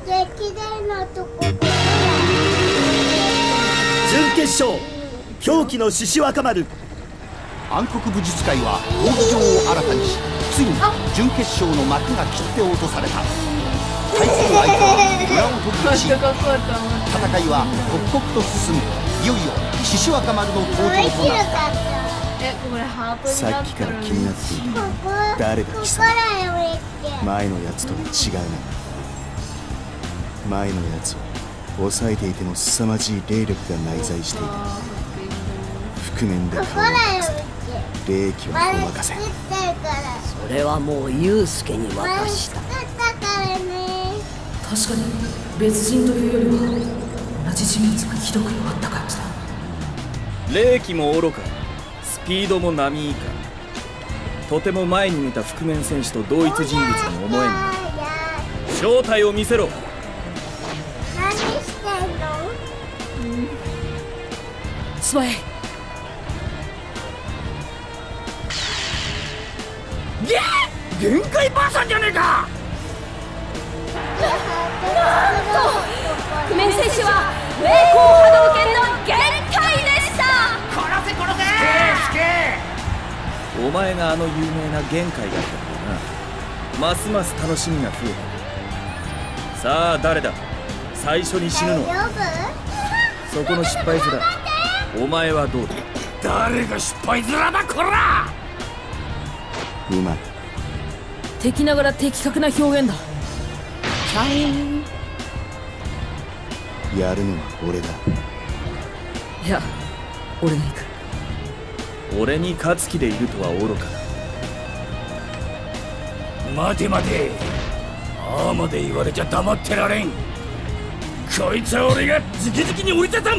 激励のとこ。 準決勝、狂気の獅子若丸。 暗黒武術界は闘技場を新たにし、ついに準決勝の幕が切って落とされた。対する相手は裏を飛び出し、戦いは刻々と進む。いよいよ獅子若丸の登場となった。 さっきから気になっていた。誰だ貴様。前のやつとは違うな。前のやつは抑えていても凄まじい霊力が内在していた。覆面で顔を隠せて霊気はごまかせ。 それはもうユウスケに渡した。 確かに別人というよりは同じ人物がひどく弱った感じだ。 霊気も愚か、スピードも並以下。とても前に見た覆面戦士と同一人物とも思えんな。正体を見せろ。 何してんの？ スパイ。 限界ばあさんじゃねえか。 なんと覆面戦士は霊光波動拳の限界でした。 殺せ殺せ。 お前があの有名な限界だったからな。ますます楽しみが増えた。さあ誰だ、最初に死ぬのは。そこの失敗面、お前はどうだ。 誰が失敗面だこら。 うまい。 敵ながら的確な表現だ。 やるのは俺だ。 いや、俺が行く。 俺に勝つ気でいるとは愚かだ。 待て待て、ああまで言われちゃ黙ってられん。こいつは俺が直々に折りたたん。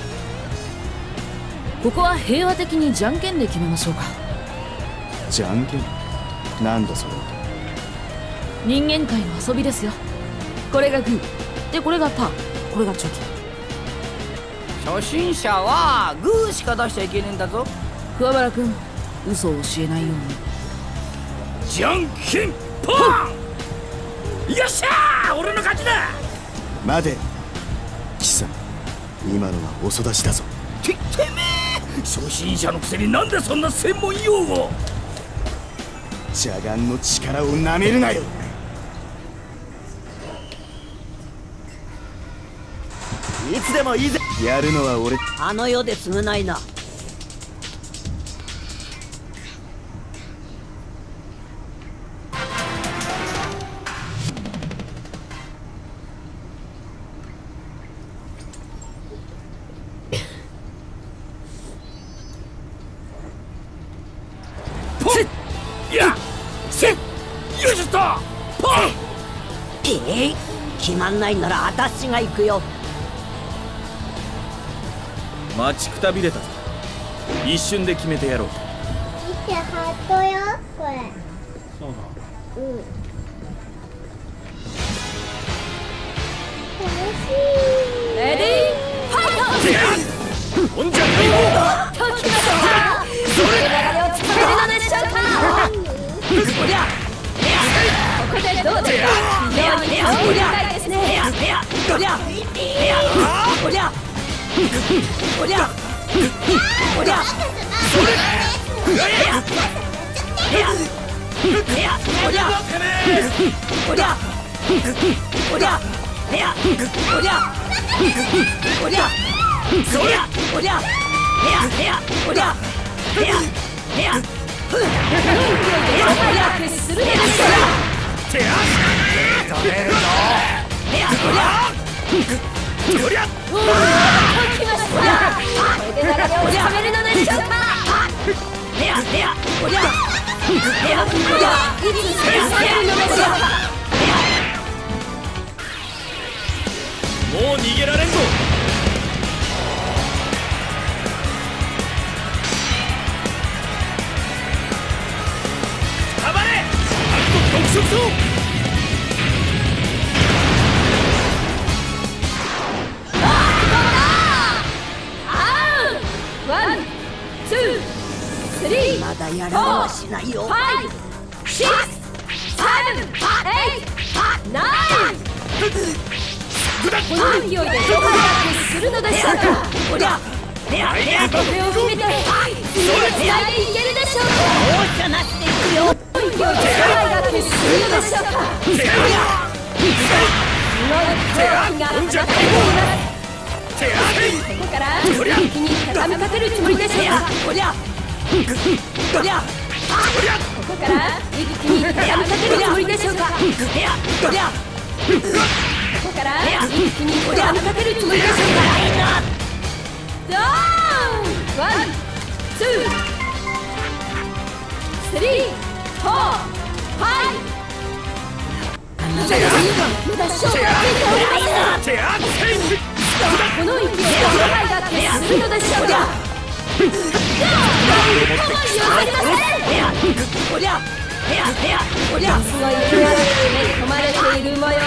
ここは平和的にじゃんけんで決めましょうか。 じゃんけん？なんだそれは。 人間界の遊びですよ。これがグーで、これがパー、これがチョキ。 初心者はグーしか出しちゃいけねえんだぞ。 桑原君、嘘を教えないように。 じゃんけんパン。よっしゃー、俺の勝ちだ。 待て貴様、今のは遅出しだぞ。 てめえ、初心者のくせになんでそんな専門用語。 邪眼の力をなめるなよ。 いつでもいいぜ。 やるのは俺。 あの世で償いな。決まんないなら私が行くよ。 待ちくたびれたぞ。一瞬で決めてやろう。 見て、ハートよこれ。 そうな。 楽しい。 レディーファイト。 ほんじゃないよ。 ときました。それ流れをつかめるのでしょうか。 おりゃここでどうですか。非常に興味深いですね。 おりゃおりゃおりゃおりゃそれおりゃおりゃおりゃおりゃおりゃおりゃおりゃそりゃおりゃおりゃ早くするでしょう。 手足止めるぞ。おりゃおー、ときました。これで流れをつかめるのでしょうか。 おりゃおりゃいつ制されるのでしょうか。 もう逃げられんぞ。 たまれ、暗黒特色ぞ。 まだやられはしないよ。 5、6、7、8、9。 この勢いでどこでアップするのでしょうか。これを決めて次へつないでいけるでしょうか。 おっしゃなしていくよ。 勢いでどこでアップするのでしょうか。すごい空気が放たれています。ここから一気に畳みかけるつもりでしょうか。ここから一気に畳みかけるつもりでしょうか。ここから一気に畳みかけるつもりでしょうか。ドーンワン、ツー、スリー、フォー、ファイブ。まだ勝負がついておりません。この勢いでどこがアップするのでしょうか。この揺されません。すごい勢いで込まれている模様です。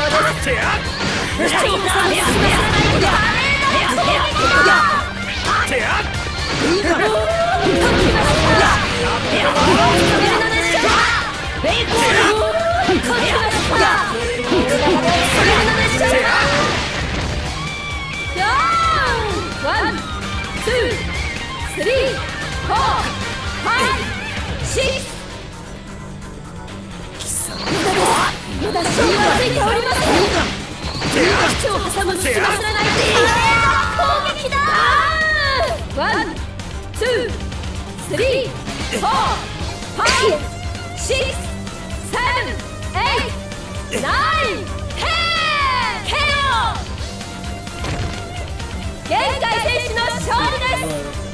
ワン、ツー、スリー、フォー、ファイブ、シックス。まだ勝負はついておりません。口を挟む隙間すらない攻撃だ。ワン、ツー、スリー、フォー、ファイブ、シックス、セブン、エイト、ナイン、テン。限界選手の勝利です。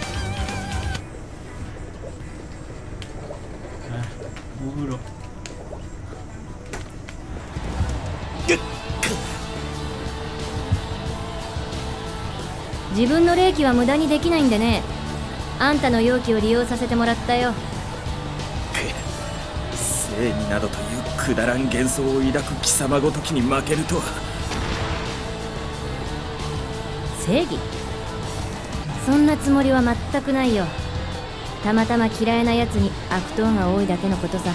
自分の霊気は無駄にできないんでね。あんたの容器を利用させてもらったよ。 正義などというくだらん幻想を抱く貴様ごときに負けるとは。 正義？そんなつもりは全くないよ。たまたま嫌いなやつに悪党が多いだけのことさ。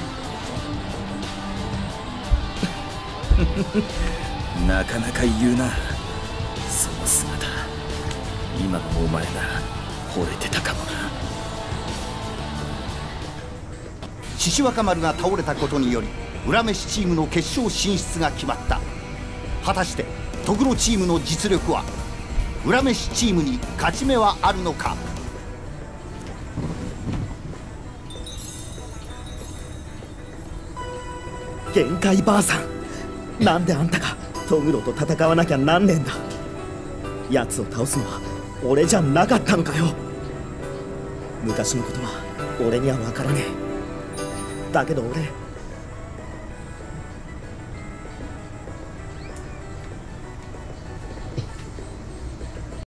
なかなか言うな。その姿、今のお前なら惚れてたかもな。 獅子若丸が倒れたことにより裏飯チームの決勝進出が決まった。果たしてトグロチームの実力は、裏飯チームに勝ち目はあるのか。 限界ばあさん、なんであんたがトグロと戦わなきゃなんねんだ。奴を倒すのは俺じゃなかったのかよ。昔のことは俺には分からねえ。だけど俺